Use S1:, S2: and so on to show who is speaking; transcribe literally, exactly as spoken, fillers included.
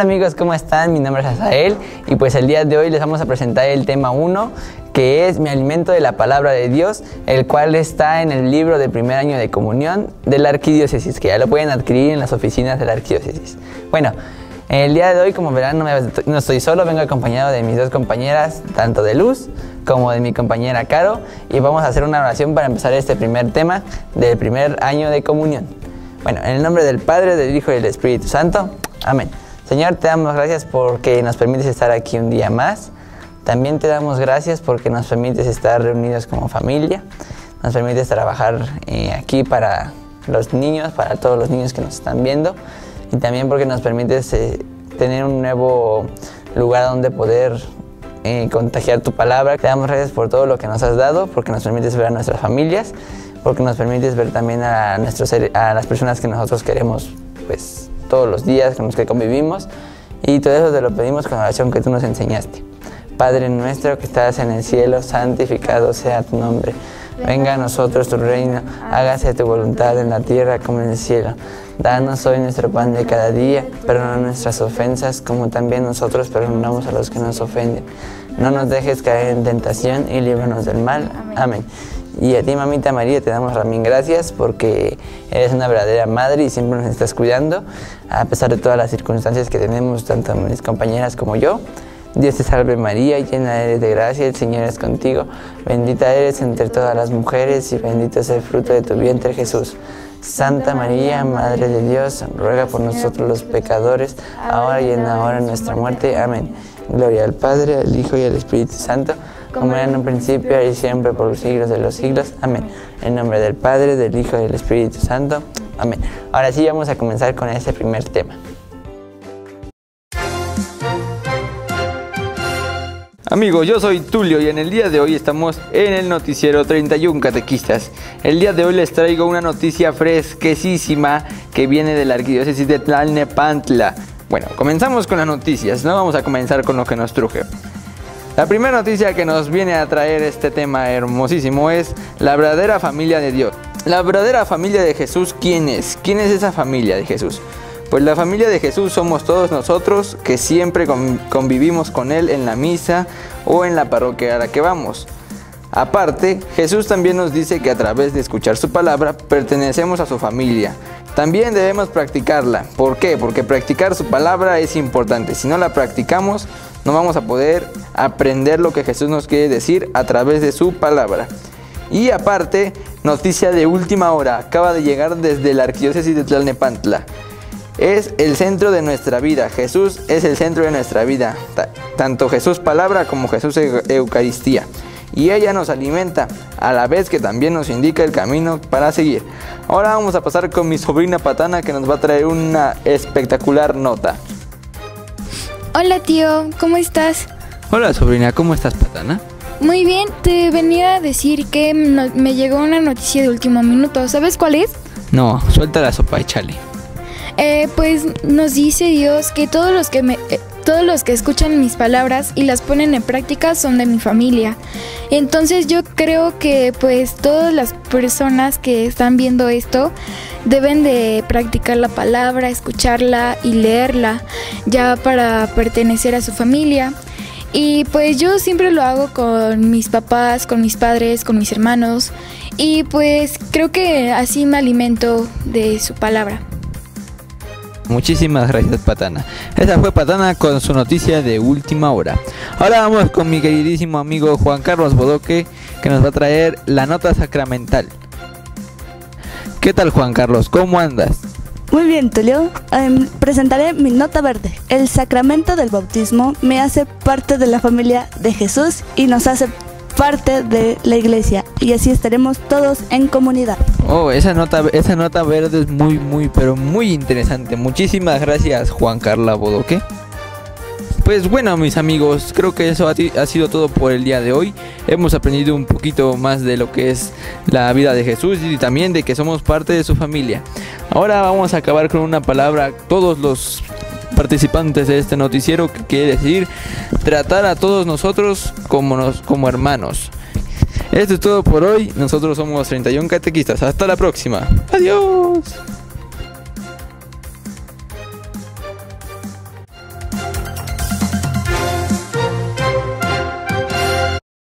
S1: Hola amigos, ¿cómo están? Mi nombre es Azael y pues el día de hoy les vamos a presentar el tema uno, que es mi alimento de la palabra de Dios, el cual está en el libro de primer año de comunión de la arquidiócesis, que ya lo pueden adquirir en las oficinas de la arquidiócesis. Bueno, el día de hoy, como verán, no, me, no estoy solo, vengo acompañado de mis dos compañeras, tanto de Luz como de mi compañera Caro, y vamos a hacer una oración para empezar este primer tema del primer año de comunión. Bueno, en el nombre del Padre, del Hijo y del Espíritu Santo. Amén. Señor, te damos gracias porque nos permites estar aquí un día más. También te damos gracias porque nos permites estar reunidos como familia. Nos permites trabajar eh, aquí para los niños, para todos los niños que nos están viendo. Y también porque nos permites eh, tener un nuevo lugar donde poder eh, contagiar tu palabra. Te damos gracias por todo lo que nos has dado, porque nos permites ver a nuestras familias, porque nos permites ver también a, nuestros, a las personas que nosotros queremos, pues, todos los días, con los que convivimos. Y todo eso te lo pedimos con la oración que tú nos enseñaste. Padre nuestro que estás en el cielo, santificado sea tu nombre. Venga a nosotros tu reino, hágase tu voluntad en la tierra como en el cielo. Danos hoy nuestro pan de cada día, perdona nuestras ofensas como también nosotros perdonamos a los que nos ofenden. No nos dejes caer en tentación y líbranos del mal. Amén. Y a ti, mamita María, te damos también gracias porque eres una verdadera madre y siempre nos estás cuidando, a pesar de todas las circunstancias que tenemos, tanto mis compañeras como yo. Dios te salve María, llena eres de gracia, el Señor es contigo. Bendita eres entre todas las mujeres y bendito es el fruto de tu vientre, Jesús. Santa María, Madre de Dios, ruega por nosotros los pecadores, ahora y en la hora de nuestra muerte. Amén. Gloria al Padre, al Hijo y al Espíritu Santo, como era en un principio y siempre por los siglos de los siglos. Amén. En nombre del Padre, del Hijo y del Espíritu Santo. Amén. Ahora sí vamos a comenzar con este primer tema.
S2: Amigos, yo soy Tulio y en el día de hoy estamos en el noticiero treinta y uno Catequistas. El día de hoy les traigo una noticia fresquecísima que viene de la arquidiócesis de Tlalnepantla. Bueno, comenzamos con las noticias, no vamos a comenzar con lo que nos truje. La primera noticia que nos viene a traer este tema hermosísimo es la verdadera familia de Dios. La verdadera familia de Jesús, ¿quién es? ¿Quién es esa familia de Jesús? Pues la familia de Jesús somos todos nosotros que siempre convivimos con Él en la misa o en la parroquia a la que vamos. Aparte, Jesús también nos dice que a través de escuchar su palabra pertenecemos a su familia. También debemos practicarla. ¿Por qué? Porque practicar su palabra es importante. Si no la practicamos, no vamos a poder aprender lo que Jesús nos quiere decir a través de su palabra. Y aparte, noticia de última hora, acaba de llegar desde la arquidiócesis de Tlalnepantla. Es el centro de nuestra vida. Jesús es el centro de nuestra vida. Tanto Jesús palabra como Jesús Eucaristía. Y ella nos alimenta, a la vez que también nos indica el camino para seguir. Ahora vamos a pasar con mi sobrina Patana, que nos va a traer una espectacular nota.
S3: Hola tío, ¿cómo estás?
S2: Hola sobrina, ¿cómo estás Patana?
S3: Muy bien, te venía a decir que me llegó una noticia de último minuto. ¿Sabes cuál es?
S2: No, suelta la sopa, échale.
S3: Eh, pues nos dice Dios que todos los que me, eh, todos los que escuchan mis palabras y las ponen en práctica son de mi familia. Entonces yo creo que pues todas las personas que están viendo esto deben de practicar la palabra, escucharla y leerla ya para pertenecer a su familia. Y pues yo siempre lo hago con mis papás, con mis padres, con mis hermanos y pues creo que así me alimento de su palabra.
S2: Muchísimas gracias Patana. Esa fue Patana con su noticia de última hora. Ahora vamos con mi queridísimo amigo Juan Carlos Bodoque, que nos va a traer la nota sacramental. ¿Qué tal Juan Carlos? ¿Cómo andas?
S4: Muy bien, Tulio. Um, presentaré mi nota verde. El sacramento del bautismo me hace parte de la familia de Jesús y nos hace parte de la iglesia, y así estaremos todos en comunidad.
S2: Oh, esa nota, esa nota verde es muy, muy, pero muy interesante. Muchísimas gracias, Juan Carlos Bodoque. Pues bueno, mis amigos, creo que eso ha, ha sido todo por el día de hoy. Hemos aprendido un poquito más de lo que es la vida de Jesús y también de que somos parte de su familia. Ahora vamos a acabar con una palabra, todos los participantes de este noticiero, que quiere decir tratar a todos nosotros como, nos, como hermanos. Esto es todo por hoy. Nosotros somos treinta y uno Catequistas. Hasta la próxima. Adiós.